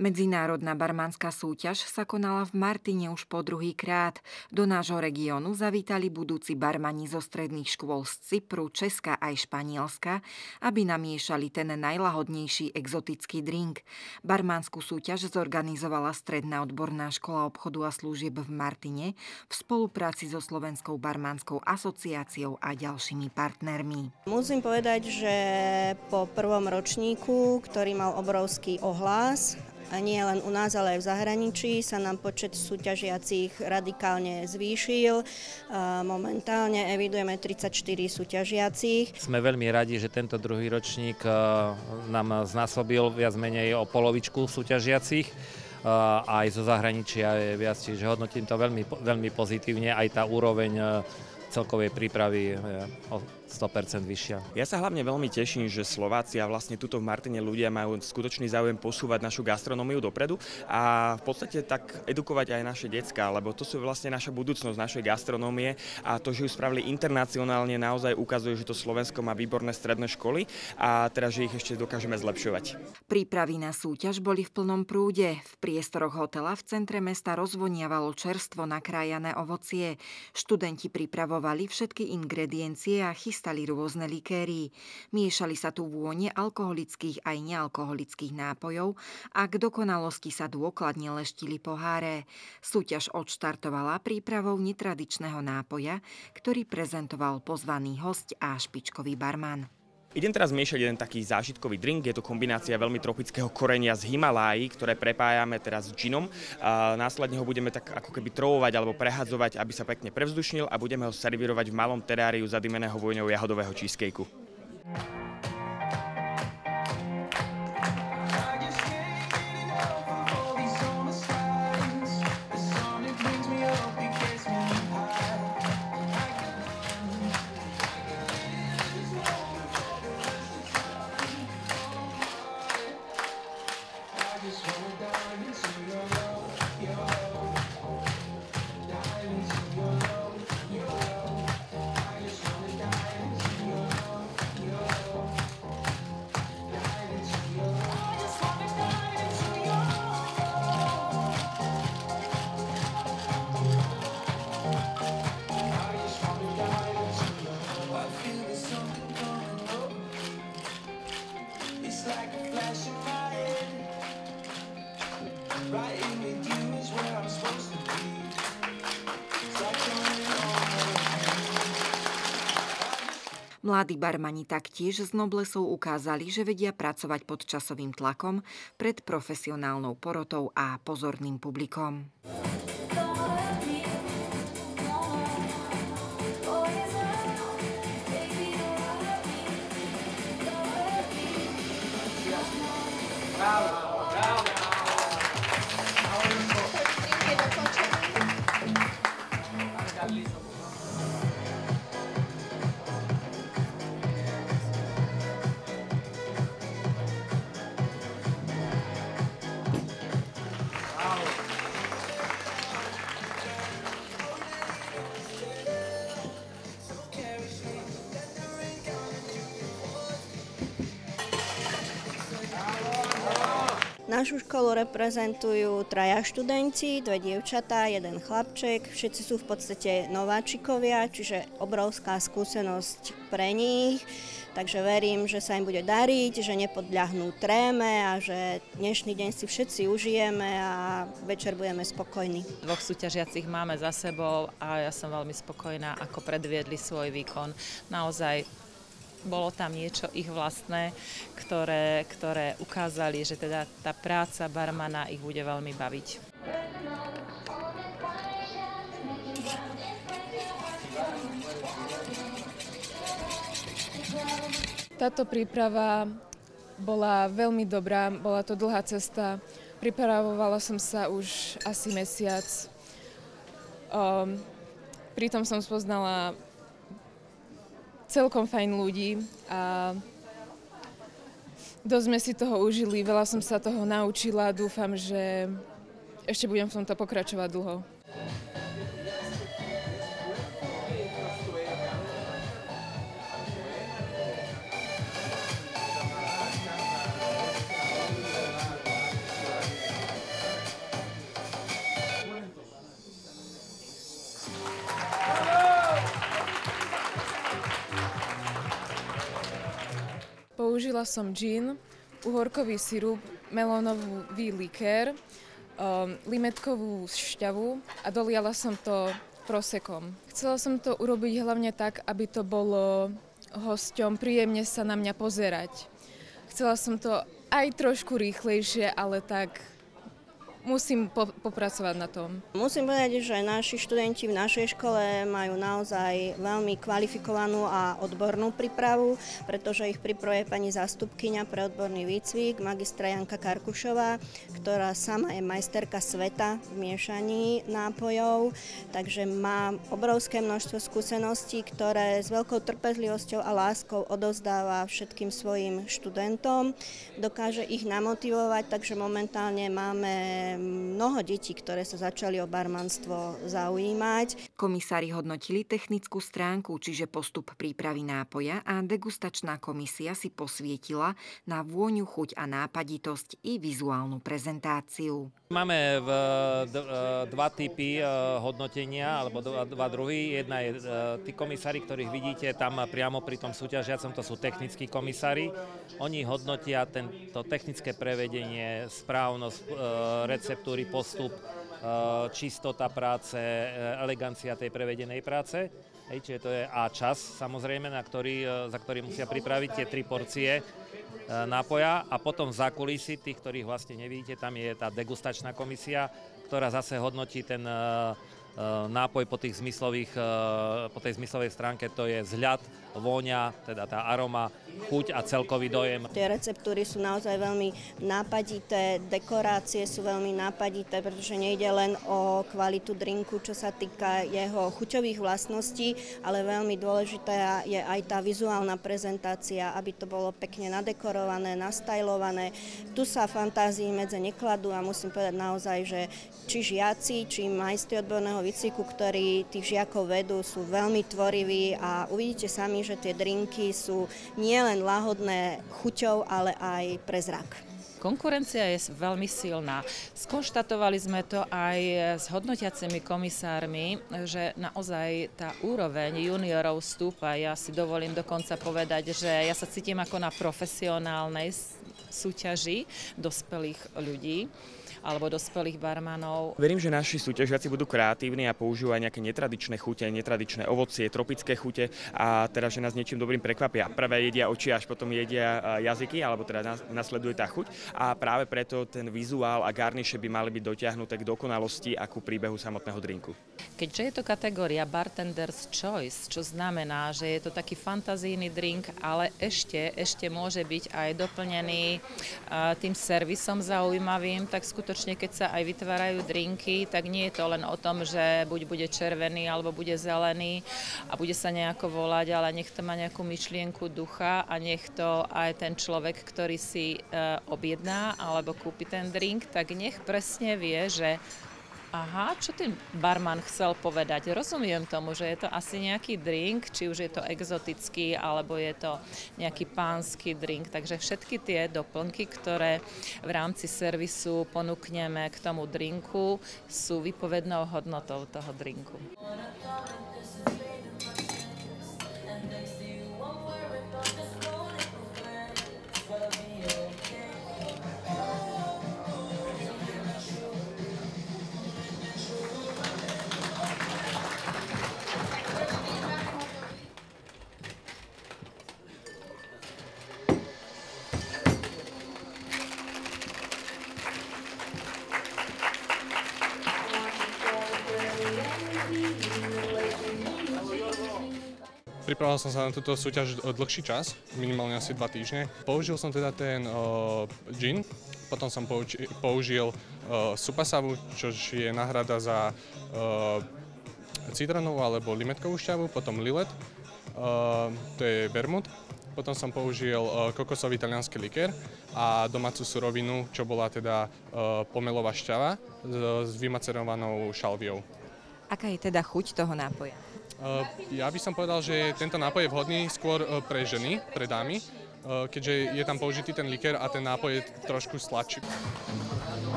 Medzinárodná barmanská súťaž sa konala v Martine už po druhýkrát. Do nášho regiónu zavítali budúci barmani zo stredných škôl z Cypru, Česka aj Španielska, aby namiešali ten najlahodnejší exotický drink. Barmanskú súťaž zorganizovala Stredná odborná škola obchodu a služieb v Martine v spolupráci so Slovenskou barmanskou asociáciou a ďalšími partnermi. Musím povedať, že po prvom ročníku, ktorý mal obrovský ohlas, a nie len u nás, ale aj v zahraničí, sa nám počet súťažiacich radikálne zvýšil. Momentálne evidujeme 34 súťažiacich. Sme veľmi radi, že tento druhý ročník nám znásobil viac menej o polovičku súťažiacich. Aj zo zahraničia je viac, čiže hodnotím to veľmi pozitívne. Aj tá úroveň celkovej prípravy o 100% vyššia. Ja sa hlavne veľmi teším, že Slováci a vlastne tuto v Martine ľudia majú skutočný záujem posúvať našu gastronómiu dopredu a v podstate tak edukovať aj naše decká, lebo to sú vlastne naša budúcnosť našej gastronómie a to, že ju spravili internacionálne, naozaj ukazuje, že to Slovensko má výborné stredné školy a teraz, že ich ešte dokážeme zlepšovať. Prípravy na súťaž boli v plnom prúde. V priestoroch hotela v centre mesta rozvoniavalo čerstvo nakrájané ovocie. Študenti pripravovali všetky ingrediencie a chystali rôzne likéry. Miešali sa tu vône alkoholických aj nealkoholických nápojov a k dokonalosti sa dôkladne leštili poháre. Súťaž odštartovala prípravou netradičného nápoja, ktorý prezentoval pozvaný hosť a špičkový barman. Idem teraz miešať jeden taký zážitkový drink, je to kombinácia veľmi tropického korenia z Himaláji, ktoré prepájame teraz s džinom. Následne ho budeme tak ako keby trovovať alebo prehadzovať, aby sa pekne prevzdušnil a budeme ho servírovať v malom teráriu zadymeného vôňou jahodového cheesecakeu. Mladí barmani taktiež s noblesou ukázali, že vedia pracovať pod časovým tlakom pred profesionálnou porotou a pozorným publikom. Našu školu reprezentujú 3 študenti, 2 dievčatá, 1 chlapček. Všetci sú v podstate nováčikovia, čiže obrovská skúsenosť pre nich. Takže verím, že sa im bude dariť, že nepodľahnú tréme a že dnešný deň si všetci užijeme a večer budeme spokojní. 2 súťažiacich máme za sebou a ja som veľmi spokojná, ako predviedli svoj výkon. Naozaj bolo tam niečo ich vlastné, ktoré ukázali, že teda tá práca barmana ich bude veľmi baviť. Táto príprava bola veľmi dobrá, bola to dlhá cesta. Pripravovala som sa už asi mesiac. Pritom som spoznala celkom fajn ľudí a dosť sme si toho užili, veľa som sa toho naučila, dúfam, že ešte budem v tomto pokračovať dlho. Použila som džin, uhorkový sirup, melónový likér, limetkovú šťavu a doliala som to prosekom. Chcela som to urobiť hlavne tak, aby to bolo hosťom príjemne sa na mňa pozerať. Chcela som to aj trošku rýchlejšie, ale tak musím popracovať na tom. Musím povedať, že naši študenti v našej škole majú naozaj veľmi kvalifikovanú a odbornú prípravu, pretože ich pripravuje pani zástupkyňa pre odborný výcvik, magistra Janka Karkušová, ktorá sama je majsterka sveta v miešaní nápojov, takže má obrovské množstvo skúseností, ktoré s veľkou trpezlivosťou a láskou odovzdáva všetkým svojim študentom. Dokáže ich namotivovať, takže momentálne máme mnoho detí, ktoré sa začali o barmanstvo zaujímať. Komisári hodnotili technickú stránku, čiže postup prípravy nápoja, a degustačná komisia si posvietila na vôňu, chuť a nápaditosť i vizuálnu prezentáciu. Máme dva typy hodnotenia, alebo dva druhy. Jedna je tí komisári, ktorých vidíte tam priamo pri tom súťažiacom, to sú technickí komisári. Oni hodnotia to technické prevedenie, správnosť, receptúry, postup, čistota práce, elegancia tej prevedenej práce. Čiže to je a čas, samozrejme, za ktorý musia pripraviť tie 3 porcie nápoja, a potom v zákulisí, tých, ktorých vlastne nevidíte, tam je tá degustačná komisia, ktorá zase hodnotí ten nápoj po tej zmyslovej stránke, to je vzhľad, vôňa, teda tá aroma, chuť a celkový dojem. Tie receptúry sú naozaj veľmi nápadité, dekorácie sú veľmi nápadité, pretože nejde len o kvalitu drinku, čo sa týka jeho chuťových vlastností, ale veľmi dôležitá je aj tá vizuálna prezentácia, aby to bolo pekne nadekorované, nastajlované. Tu sa fantázii medze nekladú a musím povedať naozaj, že či žiaci, či majstri odborného výcviku, ktorí tých žiakov vedú, sú veľmi tvoriví a uvidíte sami, že tie drinky sú nielen lahodné chuťou, ale aj pre zrak. Konkurencia je veľmi silná. Skonštatovali sme to aj s hodnotiacimi komisármi, že naozaj tá úroveň juniorov stúpa. Ja si dovolím dokonca povedať, že ja sa cítim ako na profesionálnej súťaži dospelých ľudí alebo dospelých barmanov. Verím, že naši súťažiaci budú kreatívni a používajú nejaké netradičné chute, netradičné ovocie, tropické chute, a teda, že nás niečím dobrým prekvapia. Prvé jedia oči, až potom jedia jazyky, alebo teda nasleduje tá chuť, a práve preto ten vizuál a garniše by mali byť dotiahnuté k dokonalosti a ku príbehu samotného drinku. Keďže je to kategória Bartender's Choice, čo znamená, že je to taký fantazijný drink, ale ešte môže byť aj doplnený tým servisom zaujímavým, tak skutočne, keď sa aj vytvárajú drinky, tak nie je to len o tom, že buď bude červený, alebo bude zelený a bude sa nejako volať, ale nech to má nejakú myšlienku ducha a nech to aj ten človek, ktorý si objedná alebo kúpi ten drink, tak nech presne vie, že aha, čo ten barman chcel povedať? Rozumiem tomu, že je to asi nejaký drink, či už je to exotický, alebo je to nejaký pánsky drink. Takže všetky tie doplnky, ktoré v rámci servisu ponúkneme k tomu drinku, sú výpovednou hodnotou toho drinku. Pripravoval som sa na túto súťaž dlhší čas, minimálne asi 2 týždne. Použil som teda ten gin, potom som použil supasavu, čo je náhrada za citronovú alebo limetkovú šťavu, potom lilet, to je vermut. Potom som použil kokosový taliansky likér a domácu surovinu, čo bola teda pomelová šťava s vymacerovanou šalviou. Aká je teda chuť toho nápoja? Ja by som povedal, že tento nápoj je vhodný skôr pre ženy, pre dámy, keďže je tam použitý ten likér a ten nápoj je trošku sladší.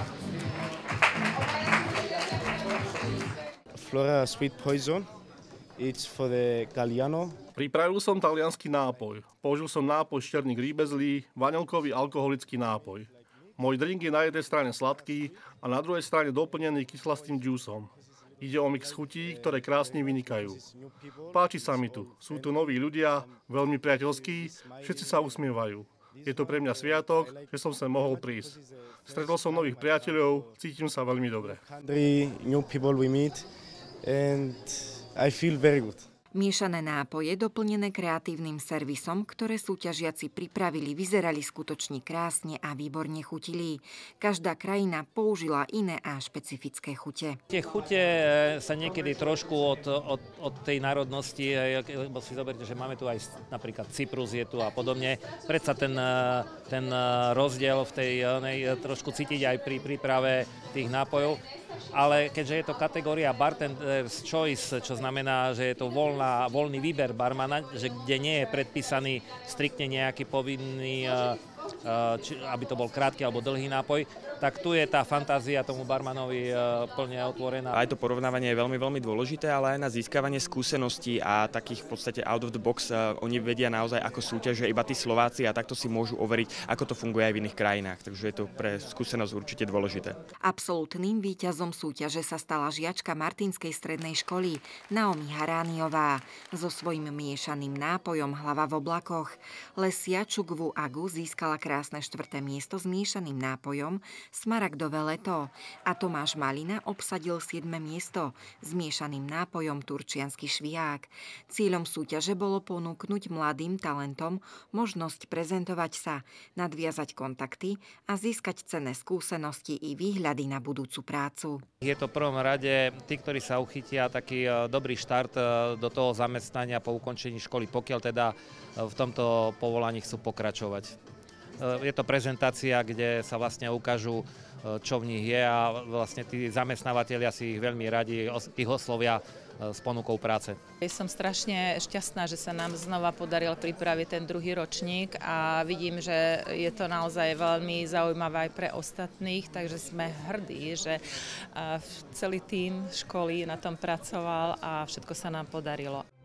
Flora Sweet Poison It's for the Galliano. Pripravil som taliansky nápoj. Použil som nápoj z černých rýbezlí, vanilkový alkoholický nápoj. Môj drink je na jednej strane sladký a na druhej strane doplnený kyslastým džúsom. Ide o mix chutí, ktoré krásne vynikajú. Páči sa mi tu. Sú tu noví ľudia, veľmi priateľskí, všetci sa usmievajú. Je to pre mňa sviatok, že som sem mohol prísť. Stretol som nových priateľov, cítim sa veľmi dobre. New people we meet and I feel very good. Miešané nápoje, doplnené kreatívnym servisom, ktoré súťažiaci pripravili, vyzerali skutočne krásne a výborne chutili. Každá krajina použila iné a špecifické chute. Tie chute sa niekedy trošku od tej národnosti, lebo si zoberte, že máme tu aj napríklad Cyprus je tu a podobne. Predsa ten rozdiel v tej trošku cítiť aj pri príprave tých nápojov. Ale keďže je to kategória Bartender's Choice, čo znamená, že je to voľný výber barmana, že kde nie je predpísaný striktne nejaký povinný, aby to bol krátky alebo dlhý nápoj, tak tu je tá fantázia tomu barmanovi plne otvorená. Aj to porovnávanie je veľmi, veľmi dôležité, ale aj na získavanie skúseností a takých v podstate out of the box oni vedia naozaj, ako súťažia iba tí Slováci a takto si môžu overiť, ako to funguje aj v iných krajinách. Takže je to pre skúsenosť určite dôležité. Absolútnym víťazom súťaže sa stala žiačka Martinskej strednej školy Naomi Harániová so svojím miešaným nápojom Hlava v oblakoch. Lesia Čugvu Agu získala krásne 4. miesto s miešaným nápojom Smaragdové leto a Tomáš Malina obsadil 7. miesto s miešaným nápojom Turčiansky šviják. Cieľom súťaže bolo ponúknuť mladým talentom možnosť prezentovať sa, nadviazať kontakty a získať cenné skúsenosti i výhľady na budúcu prácu. Je to v prvom rade tí, ktorí sa uchytia taký dobrý štart do toho zamestnania po ukončení školy, pokiaľ teda v tomto povolaní chcú pokračovať. Je to prezentácia, kde sa vlastne ukážu, čo v nich je a vlastne tí zamestnávateľia si ich veľmi radi, ich oslovia s ponukou práce. Som strašne šťastná, že sa nám znova podaril pripraviť ten druhý ročník a vidím, že je to naozaj veľmi zaujímavé aj pre ostatných, takže sme hrdí, že celý tím školy na tom pracoval a všetko sa nám podarilo.